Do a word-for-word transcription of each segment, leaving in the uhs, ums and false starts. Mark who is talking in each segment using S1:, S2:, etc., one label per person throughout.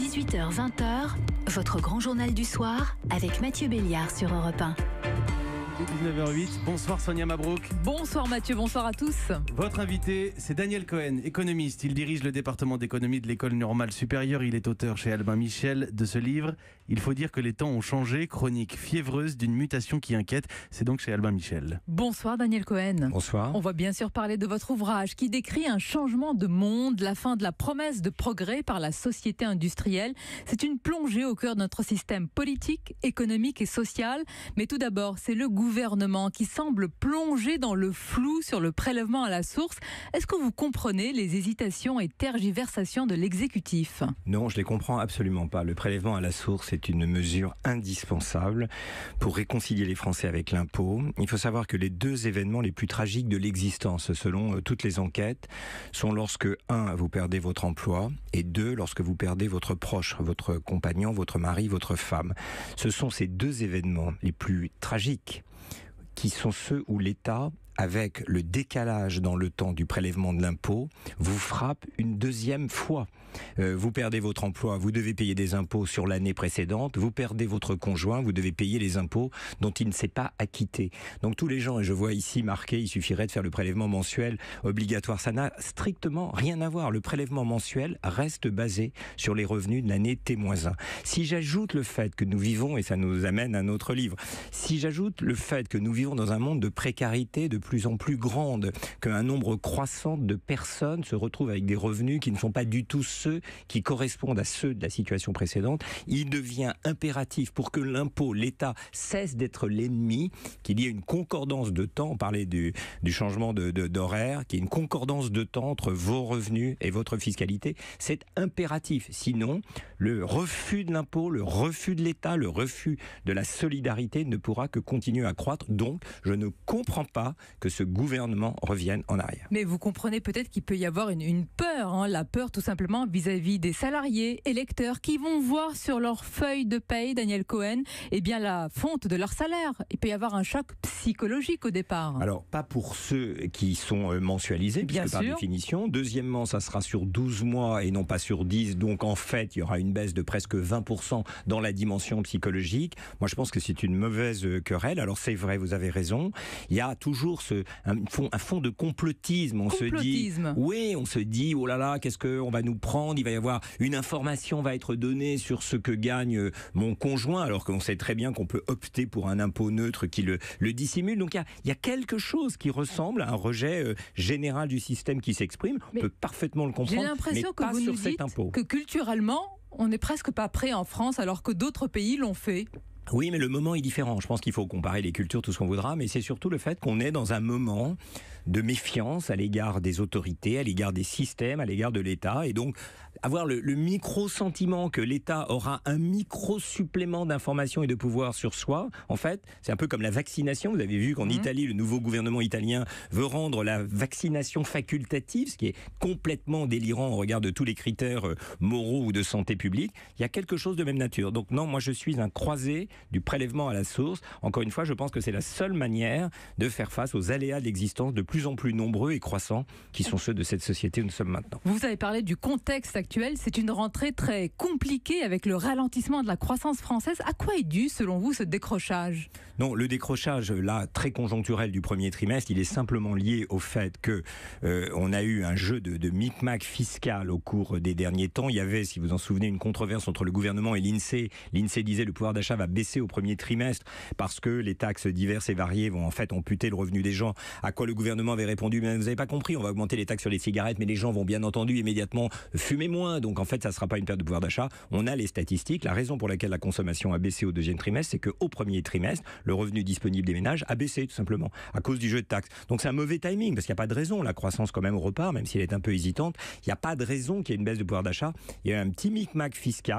S1: dix-huit heures vingt, votre grand journal du soir avec Mathieu Béliard sur Europe un.
S2: dix-neuf heures huit, bonsoir Sonia Mabrouk.
S3: Bonsoir Mathieu, bonsoir à tous.
S2: Votre invité, c'est Daniel Cohen, économiste. Il dirige le département d'économie de l'École normale supérieure. Il est auteur chez Albin Michel de ce livre. Il faut dire que les temps ont changé, chronique fiévreuse d'une mutation qui inquiète. C'est donc chez Albin Michel.
S3: Bonsoir Daniel Cohen.
S4: Bonsoir.
S3: On va bien sûr parler de votre ouvrage qui décrit un changement de monde, la fin de la promesse de progrès par la société industrielle. C'est une plongée au cœur de notre système politique, économique et social. Mais tout d'abord, c'est le gouvernement gouvernement qui semble plonger dans le flou sur le prélèvement à la source. Est-ce que vous comprenez les hésitations et tergiversations de l'exécutif ?
S4: Non, je ne les comprends absolument pas. Le prélèvement à la source est une mesure indispensable pour réconcilier les Français avec l'impôt. Il faut savoir que les deux événements les plus tragiques de l'existence, selon toutes les enquêtes, sont lorsque, un, vous perdez votre emploi, et deux, lorsque vous perdez votre proche, votre compagnon, votre mari, votre femme. Ce sont ces deux événements les plus tragiques qui sont ceux où l'État, avec le décalage dans le temps du prélèvement de l'impôt, vous frappe une deuxième fois. Euh, vous perdez votre emploi, vous devez payer des impôts sur l'année précédente, vous perdez votre conjoint, vous devez payer les impôts dont il ne s'est pas acquitté. Donc tous les gens, et je vois ici marqué, il suffirait de faire le prélèvement mensuel obligatoire. Ça n'a strictement rien à voir. Le prélèvement mensuel reste basé sur les revenus de l'année T moins un. Si j'ajoute le fait que nous vivons, et ça nous amène à notre livre, si j'ajoute le fait que nous vivons dans un monde de précarité de plus en plus grande, qu'un nombre croissant de personnes se retrouvent avec des revenus qui ne sont pas du tout ceux qui correspondent à ceux de la situation précédente, il devient impératif pour que l'impôt, l'État, cesse d'être l'ennemi, qu'il y ait une concordance de temps, on parlait du, du changement de, de, d'horaire, qu'il y ait une concordance de temps entre vos revenus et votre fiscalité, c'est impératif. Sinon, le refus de l'impôt, le refus de l'État, le refus de la solidarité ne pourra que continuer à croître. Donc, je ne comprends pas que ce gouvernement revienne en arrière.
S3: Mais vous comprenez peut-être qu'il peut y avoir une, une peur, hein, la peur tout simplement vis-à-vis des salariés, électeurs, qui vont voir sur leur feuille de paye, Daniel Cohen, eh bien la fonte de leur salaire. Il peut y avoir un choc psychologique au départ.
S4: Alors, pas pour ceux qui sont mensualisés,
S3: bien
S4: puisque
S3: sûr.
S4: Par définition. Deuxièmement, ça sera sur douze mois et non pas sur dix. Donc, en fait, il y aura une baisse de presque vingt pour cent dans la dimension psychologique. Moi, je pense que c'est une mauvaise querelle. Alors, c'est vrai, vous avez raison. Il y a toujours ce, un, fond, un fond de complotisme. On
S3: complotisme.
S4: se dit, oui, on se dit, oh là là, qu'est-ce qu'on va nous prendre ? Il va y avoir une information va être donnée sur ce que gagne mon conjoint, alors qu'on sait très bien qu'on peut opter pour un impôt neutre qui le, le dissimule. Donc, il y a, il y a quelque chose qui ressemble à un rejet euh, général du système qui s'exprime.
S3: Mais
S4: on peut parfaitement le comprendre,
S3: j'ai l'impression
S4: mais
S3: que
S4: pas
S3: vous
S4: sur
S3: nous
S4: cet
S3: dites
S4: impôt.
S3: Que culturellement, on n'est presque pas prêt en France, alors que d'autres pays l'ont fait.
S4: Oui, mais le moment est différent. Je pense qu'il faut comparer les cultures, tout ce qu'on voudra, mais c'est surtout le fait qu'on est dans un moment de méfiance à l'égard des autorités, à l'égard des systèmes, à l'égard de l'État. Et donc, avoir le, le micro-sentiment que l'État aura un micro-supplément d'informations et de pouvoir sur soi, en fait, c'est un peu comme la vaccination. Vous avez vu qu'en mmh. Italie, le nouveau gouvernement italien veut rendre la vaccination facultative, ce qui est complètement délirant au regard de tous les critères moraux ou de santé publique. Il y a quelque chose de même nature. Donc non, moi je suis un croisé du prélèvement à la source. Encore une fois, je pense que c'est la seule manière de faire face aux aléas de l'existence de plus en plus nombreux et croissants qui sont ceux de cette société où nous sommes maintenant.
S3: Vous avez parlé du contexte actuel. C'est une rentrée très compliquée avec le ralentissement de la croissance française. À quoi est dû, selon vous, ce décrochage ?
S4: Non, le décrochage, là, très conjoncturel du premier trimestre, il est simplement lié au fait que euh, on a eu un jeu de, de micmac fiscal au cours des derniers temps. Il y avait, si vous vous en souvenez, une controverse entre le gouvernement et l'INSEE. L'INSEE disait le pouvoir d'achat va baisser au premier trimestre parce que les taxes diverses et variées vont en fait amputer le revenu des gens. À quoi le gouvernement avait répondu, mais vous n'avez pas compris, on va augmenter les taxes sur les cigarettes, mais les gens vont bien entendu immédiatement fumer moins. Donc en fait, ça ne sera pas une perte de pouvoir d'achat. On a les statistiques. La raison pour laquelle la consommation a baissé au deuxième trimestre, c'est qu'au premier trimestre, le revenu disponible des ménages a baissé tout simplement à cause du jeu de taxes. Donc c'est un mauvais timing parce qu'il n'y a pas de raison. La croissance quand même repart, même si elle est un peu hésitante. Il n'y a pas de raison qu'il y ait une baisse de pouvoir d'achat. Il y a un petit micmac fiscal qui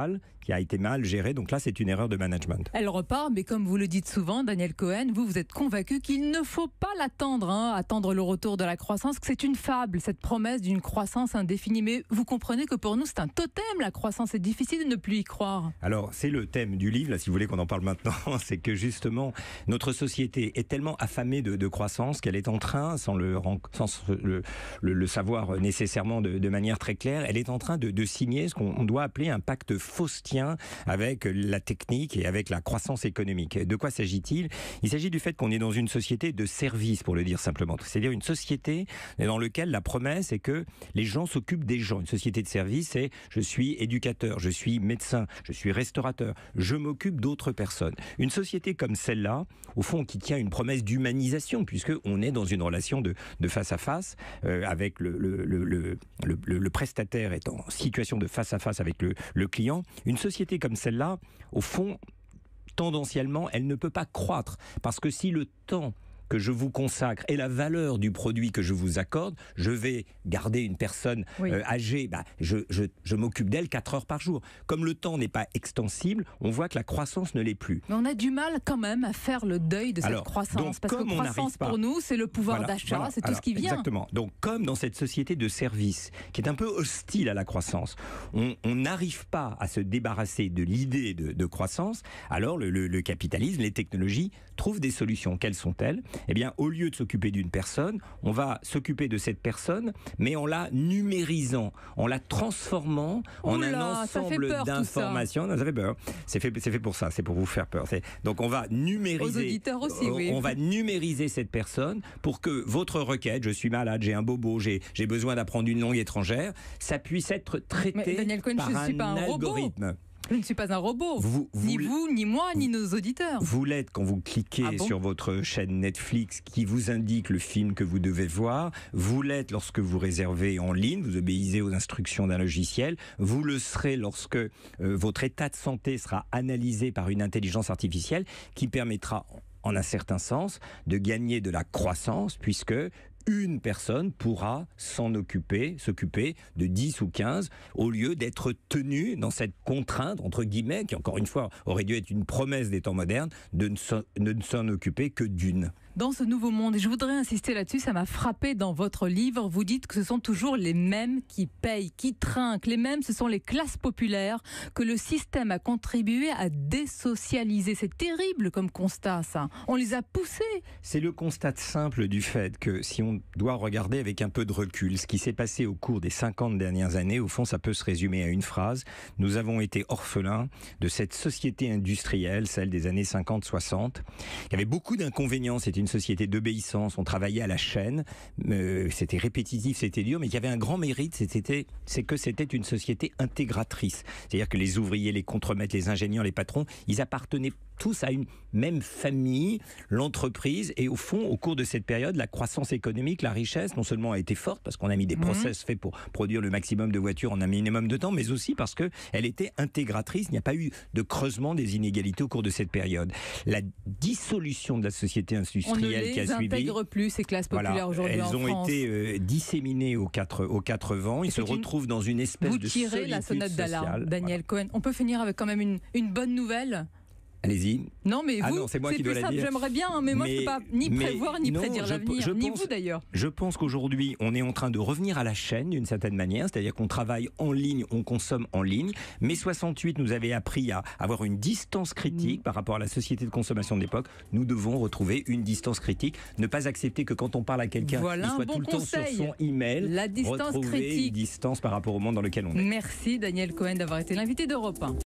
S4: qui a été mal gérée. Donc là, c'est une erreur de management.
S3: Elle repart, mais comme vous le dites souvent, Daniel Cohen, vous, vous êtes convaincu qu'il ne faut pas l'attendre, hein, attendre le retour de la croissance, que c'est une fable, cette promesse d'une croissance indéfinie. Mais vous comprenez que pour nous, c'est un totem, la croissance. C'est difficile de ne plus y croire.
S4: Alors, c'est le thème du livre, là, si vous voulez qu'on en parle maintenant, c'est que justement, notre société est tellement affamée de, de croissance qu'elle est en train, sans le, sans le, le, le savoir nécessairement de, de manière très claire, elle est en train de, de signer ce qu'on doit appeler un pacte faustien avec la technique et avec la croissance économique. De quoi s'agit-il ? Il s'agit du fait qu'on est dans une société de service, pour le dire simplement. C'est-à-dire une société dans laquelle la promesse est que les gens s'occupent des gens. Une société de service, c'est je suis éducateur, je suis médecin, je suis restaurateur, je m'occupe d'autres personnes. Une société comme celle-là, au fond, qui tient une promesse d'humanisation, puisqu'on est dans une relation de, de face à face, euh, avec le, le, le, le, le, le prestataire est en situation de face à face avec le, le client. Une société comme celle-là, au fond, tendanciellement, elle ne peut pas croître. Parce que si le temps que je vous consacre et la valeur du produit que je vous accorde, je vais garder une personne oui. euh, âgée, bah, je, je, je m'occupe d'elle quatre heures par jour. Comme le temps n'est pas extensible, on voit que la croissance ne l'est plus.
S3: Mais on a du mal quand même à faire le deuil de cette
S4: Alors,
S3: croissance.
S4: Donc,
S3: parce que croissance pas, pour nous, c'est le pouvoir voilà, d'achat, voilà. c'est tout
S4: Alors,
S3: ce qui vient.
S4: Exactement. Donc comme dans cette société de service qui est un peu hostile à la croissance, on n'arrive pas à se débarrasser de l'idée de, de croissance, alors le, le, le capitalisme, les technologies trouvent des solutions. Quelles sont-elles ? Eh bien, au lieu de s'occuper d'une personne, on va s'occuper de cette personne, mais en la numérisant, en la transformant en
S3: Oula,
S4: un ensemble d'informations. Ça. ça fait peur. C'est fait, c'est fait pour ça, c'est pour vous faire peur. C'est... Donc on va numériser.
S3: Aux auditeurs aussi, oui.
S4: On va numériser cette personne pour que votre requête, je suis malade, j'ai un bobo, j'ai, j'ai besoin d'apprendre une langue étrangère, ça puisse être traité
S3: Daniel Cohen,
S4: par
S3: je
S4: un,
S3: suis pas un
S4: algorithme.
S3: Robot. Je ne suis pas un robot,
S4: vous, vous,
S3: ni vous, ni moi, ni nos auditeurs.
S4: Vous l'êtes quand vous cliquez
S3: ah bon
S4: sur votre chaîne Netflix qui vous indique le film que vous devez voir. Vous l'êtes lorsque vous réservez en ligne, vous obéissez aux instructions d'un logiciel. Vous le serez lorsque euh, votre état de santé sera analysé par une intelligence artificielle qui permettra, en un certain sens, de gagner de la croissance, puisque une personne pourra s'en occuper, s'occuper de dix ou quinze, au lieu d'être tenue dans cette contrainte, entre guillemets, qui encore une fois aurait dû être une promesse des temps modernes, de ne s'en, de ne s'en occuper que d'une.
S3: Dans ce nouveau monde, et je voudrais insister là-dessus, ça m'a frappé dans votre livre, vous dites que ce sont toujours les mêmes qui payent, qui trinquent. Les mêmes, ce sont les classes populaires que le système a contribué à désocialiser. C'est terrible comme constat, ça. On les a poussés.
S4: C'est le constat simple du fait que si on doit regarder avec un peu de recul ce qui s'est passé au cours des cinquante dernières années, au fond, ça peut se résumer à une phrase. Nous avons été orphelins de cette société industrielle, celle des années cinquante soixante, qui avait beaucoup d'inconvénients. C'était une société d'obéissance, on travaillait à la chaîne, euh, c'était répétitif, c'était dur, mais il y avait un grand mérite, c'était, c'est que c'était une société intégratrice. C'est-à-dire que les ouvriers, les contremaîtres, les ingénieurs, les patrons, ils appartenaient tous à une même famille, l'entreprise, et au fond, au cours de cette période, la croissance économique, la richesse, non seulement a été forte, parce qu'on a mis des mmh. process faits pour produire le maximum de voitures en un minimum de temps, mais aussi parce qu'elle était intégratrice, il n'y a pas eu de creusement des inégalités au cours de cette période. La dissolution de la société industrielle qui a suivi...
S3: On ne les intègre plus, ces classes populaires
S4: voilà,
S3: aujourd'hui en France.
S4: Elles ont été euh, disséminées aux quatre, aux quatre vents, ils se retrouvent une... dans une espèce
S3: Vous
S4: de
S3: solitude
S4: solitude
S3: sociale. Vous tirez la sonnette d'alarme, Daniel
S4: voilà.
S3: Cohen. On peut finir avec quand même une, une bonne nouvelle.
S4: Allez-y.
S3: Non, mais vous,
S4: ah non, c'est, moi
S3: c'est
S4: qui
S3: plus
S4: dois
S3: simple,
S4: la dire.
S3: j'aimerais bien, hein, mais moi mais, je ne peux pas ni prévoir ni non, prédire l'avenir, je ni
S4: pense,
S3: vous d'ailleurs.
S4: Je pense qu'aujourd'hui, on est en train de revenir à la chaîne d'une certaine manière, c'est-à-dire qu'on travaille en ligne, on consomme en ligne. Mai soixante-huit nous avait appris à avoir une distance critique mmh. par rapport à la société de consommation de l'époque. Nous devons retrouver une distance critique, ne pas accepter que quand on parle à quelqu'un,
S3: voilà
S4: il soit
S3: bon
S4: tout le
S3: conseil.
S4: temps sur son email,
S3: la distance
S4: retrouver
S3: critique.
S4: une distance par rapport au monde dans lequel on est.
S3: Merci Daniel Cohen d'avoir été l'invité d'Europe un.